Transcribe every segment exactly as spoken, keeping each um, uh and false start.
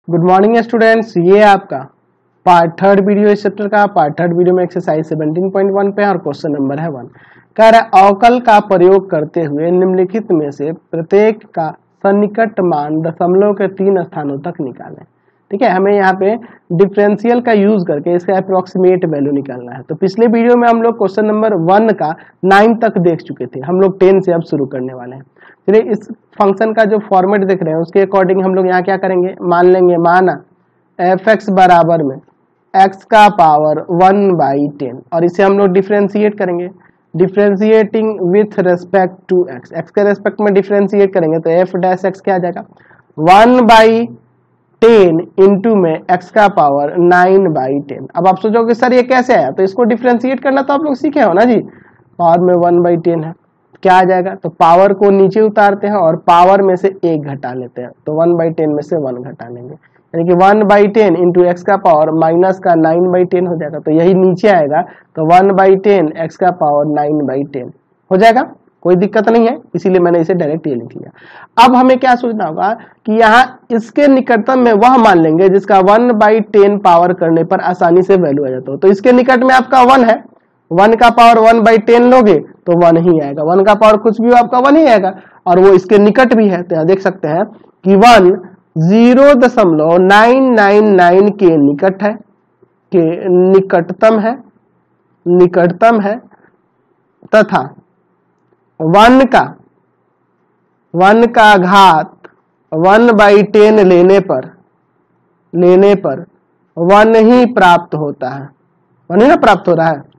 Good morning students, ये आपका part third video इस चैप्टर का। पार्ट थर्ड वीडियो में एक्सरसाइज सेवनटीन पॉइंट वन पे और क्वेश्चन नंबर है वन। कह रहा है अवकल का प्रयोग करते हुए निम्नलिखित में से प्रत्येक का सन्निकट मान दशमलव के तीन स्थानों तक निकालें। ठीक है, हमें यहाँ पे डिफरेंशियल का यूज करके इसका अप्रोक्सीमेट वैल्यू निकालना है। तो पिछले वीडियो में हम लोग क्वेश्चन नंबर वन का नाइन तक देख चुके थे, हम लोग टेन से अब शुरू करने वाले हैं। चलिए, इस फंक्शन का जो फॉर्मेट देख रहे हैं उसके अकॉर्डिंग हम लोग यहाँ क्या करेंगे, मान लेंगे माना एफ एक्स बराबर में एक्स का पावर वन बाई टेन, और इसे हम लोग डिफ्रेंशिएट करेंगे। Differentiating with respect to X, X के रेस्पेक्ट में डिफ्रेंशिएट करेंगे तो एफ डैश एक्स क्या आ जाएगा, वन बाई टेन इंटू में एक्स का पावर नाइन बाई टेन। अब आप सोचोगे सर ये कैसे आया, तो इसको डिफ्रेंशिएट करना तो आप लोग सीखे हो ना जी। पावर में वन बाई टेन है, क्या आ जाएगा, तो पावर को नीचे उतारते हैं और पावर में से एक घटा लेते हैं, तो वन बाई टेन में से वन घटा लेंगे, यानी कि one by ten into X का पावर माइनस का नाइन बाई टेन हो जाएगा। तो यही नीचे आएगा, तो वन बाई टेन एक्स का पावर नाइन बाई टेन हो जाएगा, कोई दिक्कत नहीं है, इसीलिए मैंने इसे डायरेक्ट ये लिख लिया। अब हमें क्या सोचना होगा कि यहाँ इसके निकटतम में वह मान लेंगे जिसका वन बाई टेन पावर करने पर आसानी से वैल्यू आ जाता हो। तो इसके निकट में आपका वन है, वन का पावर वन बाई टेन लोगे तो वन ही आएगा, वन का पावर कुछ भी हो आपका वन ही आएगा, और वो इसके निकट भी है। तो यहाँ देख सकते हैं कि वन जीरो दशमलव नाइन नाइन नाइन के निकट है, के निकटतम है, निकटतम है, तथा वन का वन का घात वन बाई टेन लेने पर लेने पर वन ही प्राप्त होता है, वन ही ना प्राप्त हो रहा है।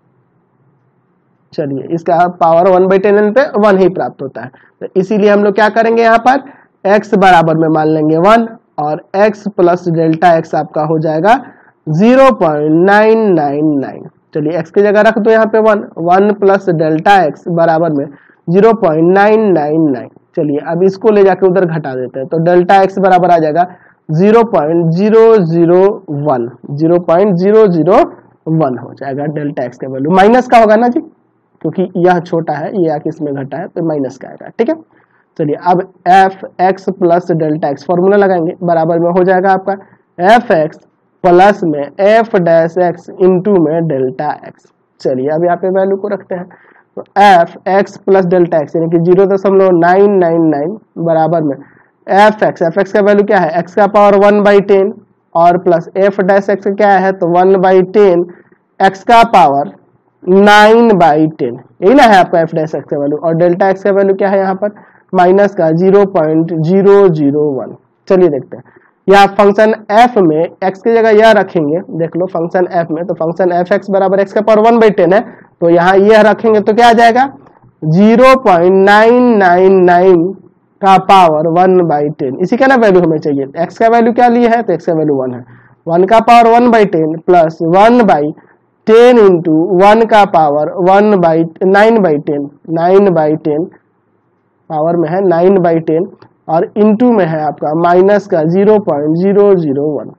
चलिए, इसका पावर वन बाई टेन लेने पे वन ही प्राप्त होता है, तो इसीलिए हम लोग क्या करेंगे, यहाँ पर x बराबर में मान लेंगे वन, और x प्लस डेल्टा x आपका हो जाएगा zero point nine nine nine. चलिए, x की जगह रख दो यहाँ पे one, one plus delta x बराबर में zero point nine nine nine. चलिए, अब इसको ले जाके उधर घटा देते हैं, तो डेल्टा x बराबर आ जाएगा zero point zero zero one, zero point zero zero one हो जाएगा डेल्टा x का वैल्यू। माइनस का होगा ना जी, क्योंकि यह छोटा है, ये आके इसमें घटा है, तो माइनस का आएगा। ठीक है, चलिए अब F X plus delta X formula लगाएंगे, बराबर में हो जाएगा आपका एफ एक्स प्लस में एफ डैश एक्स इंटू में डेल्टा एक्स। चलिए, अब यहाँ पे वैल्यू को रखते हैं, तो F X plus delta X यानी कि जीरो दशमलव नाइन नाइन नाइन बराबर में एफ एक्स, एफ एक्स का वैल्यू क्या है, एक्स का पावर वन बाई टेन, और प्लस एफ डैश एक्स क्या है, तो वन बाई टेन एक्स का पावर नाइन बाई टेन, यही ना है आपका एफ डैश एक्स का वैल्यू, और डेल्टा एक्स का वैल्यू क्या है यहाँ पर माइनस का zero point zero zero one. चलिए देखते हैं, यहाँ फंक्शन f में x की जगह यह रखेंगे, देख लो फंक्शन f में, तो फंक्शन एफ एक्स बराबर x का पावर वन बाई टेन है, तो यहाँ यह रखेंगे तो क्या आ जाएगा zero point nine nine nine का पावर वन बाई टेन। इसी का ना वैल्यू हमें चाहिए, x का वैल्यू क्या लिए है, तो x का वैल्यू वन है, वन का power one by ten plus one by ten into one का power one by nine by ten, nine by ten power में है नाइन बाई टेन, और इंटू में है आपका माइनस का zero point zero zero one,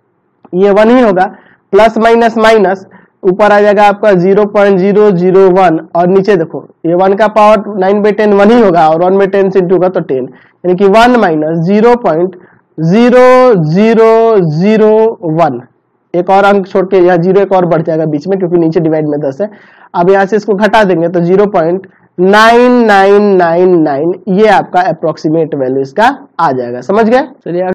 ये वन ही होगा, प्लस माइनस माइनस ऊपर आ जाएगा आपका zero point zero zero one, और नीचे देखो ये वन का power nine by ten one ही होगा, और वन बाई टेन से इंटू होगा तो टेन, यानी कि one minus zero point zero zero zero one. एक और अंक छोड़ के यहाँ जीरो एक और बढ़ जाएगा बीच में, क्योंकि नीचे डिवाइड में दस है। अब यहाँ से इसको घटा देंगे तो zero point nine nine nine nine, ये आपका अप्रोक्सीमेट वैल्यू इसका आ जाएगा, समझ गए। चलिए